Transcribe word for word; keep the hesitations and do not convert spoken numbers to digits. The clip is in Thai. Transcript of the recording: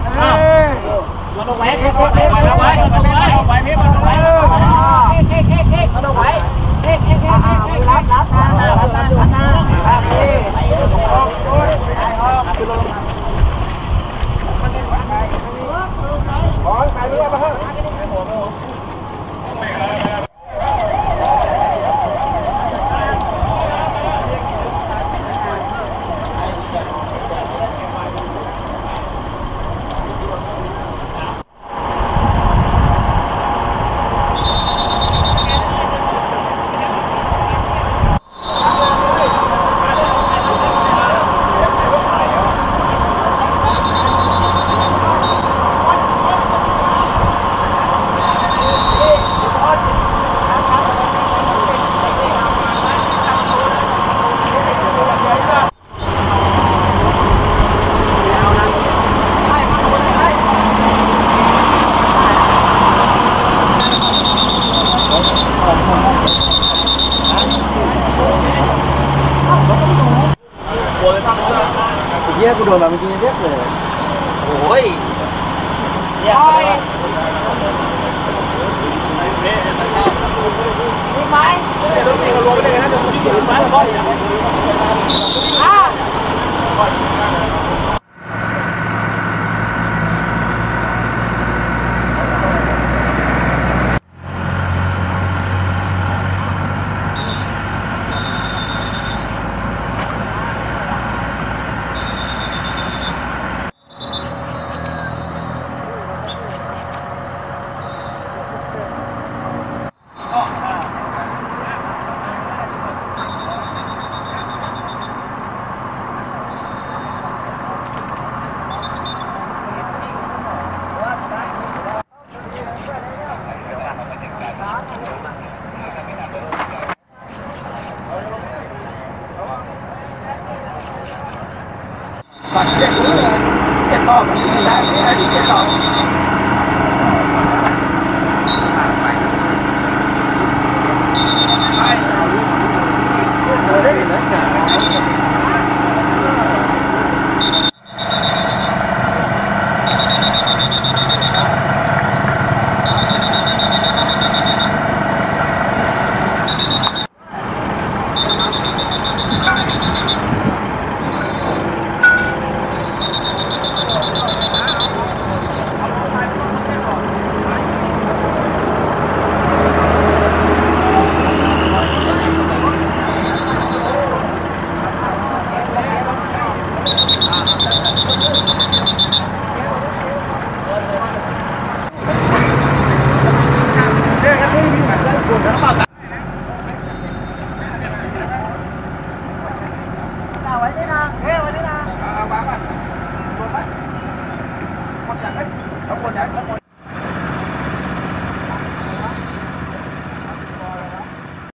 มันลงไว้เค้กเค้กเค้กมันลงไว้มันลงไว้เอาไว้เค้กมันลงไว้เค้กเค้กเค้กมันลงไว้เค้กเค้กเค้กเค้กรับรับทางรับทางรับทางครับนี่ออกโอ้ยออกคือลงขอไปเรื่อยมาเถอะเยี่ยกูโดนมาเมื่อกี้เรียบเลยโอ้ยเยี่ยมมีไหมเดี๋ยวเราเองเราลงไปเลยนะเดี๋ยวผมจะไปก่อนอ่ะปัดเจ็ดเลยเจ็ดต่อไม่ได้ไม่ได้ดีเจ็ดต่อไปไป